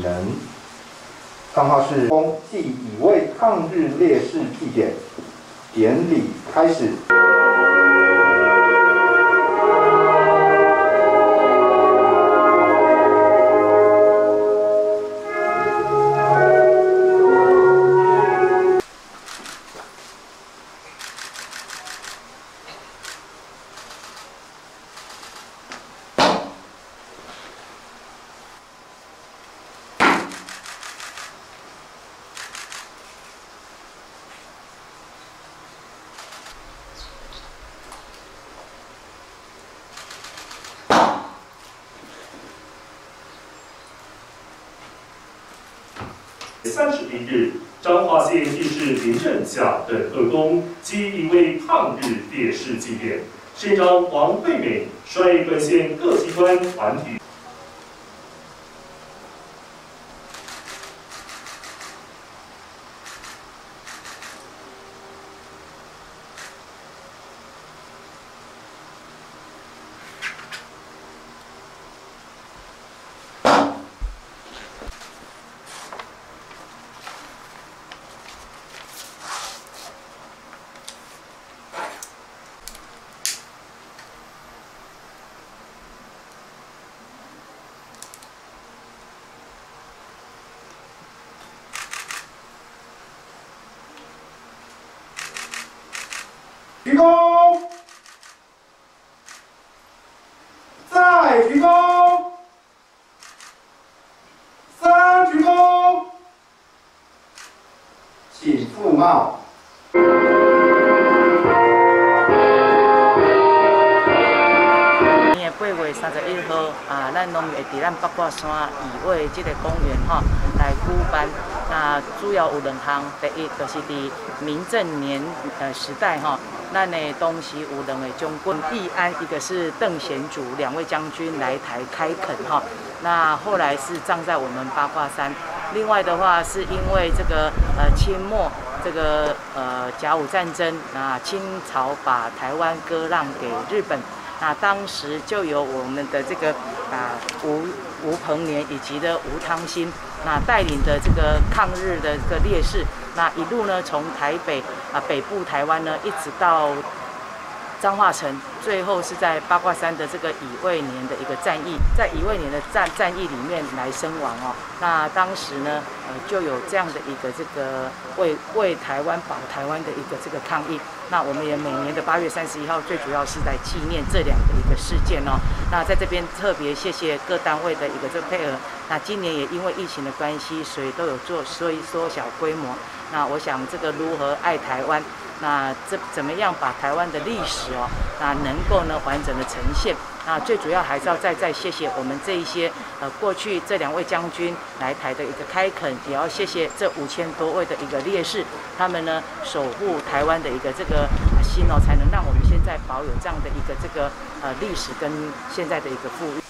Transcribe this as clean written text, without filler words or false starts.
人，账号是暨乙未抗日烈士祭典，典礼开始。 31日，彰化县义士林正甲等二公及一位抗日烈士祭典，县长王惠美率本县各机关团体。 鞠躬，再鞠躬，三鞠躬，请复帽。 8月31号啊，咱拢会伫咱八卦山乙尾这个公园来举办。那主要有2项，第一就是伫民政年时代咱的东西有2位将军义安，一个是邓贤祖，2位将军来台开垦那后来是葬在我们八卦山。另外的话，是因为这个清末这个甲午战争，那清朝把台湾割让给日本。那当时就有我们的这个吴鹏年以及的吴汤兴，那带领的这个抗日的这个烈士，那一路呢从台北北部台湾呢一直到彰化城，最后是在八卦山的这个乙未年的一个战役，在乙未年的战役里面来身亡那当时呢，就有这样的一个这个为台湾保台湾的一个这个抗议。那我们也每年的8月31号，最主要是在纪念这2个一个事件那在这边特别谢谢各单位的一个这个配合。那今年也因为疫情的关系，所以都有做，所以缩小规模。那我想这个如何爱台湾？那这怎么样把台湾的历史那能够呢完整的呈现？那最主要还是要再谢谢我们这一些过去这2位将军来台的一个开垦，也要谢谢这5000多位的一个烈士，他们呢守护台湾的一个这个心才能让我们现在保有这样的一个这个历史跟现在的一个富裕。